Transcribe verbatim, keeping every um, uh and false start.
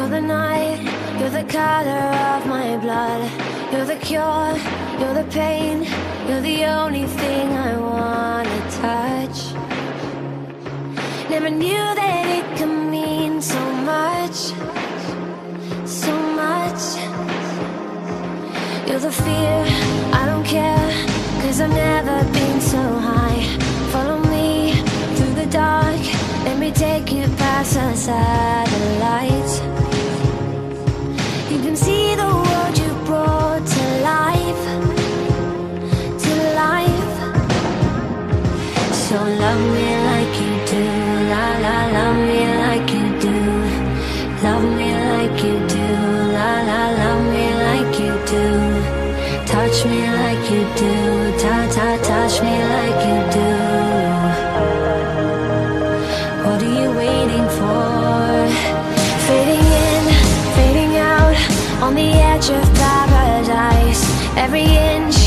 You're the night, you're the color of my blood. You're the cure, you're the pain. You're the only thing I wanna touch. Never knew that it could mean so much, so much. You're the fear, I don't care, 'cause I've never been so high. Follow me through the dark, let me take you past the satellites. You can see the world you brought to life, to life. So love me like you do, la la, love me like you do. Love me like you do, la la, love me like you do. Touch me like you do, ta ta, touch me like you do. What are you waiting for? Fading in, fading out, on the edge of paradise. Every inch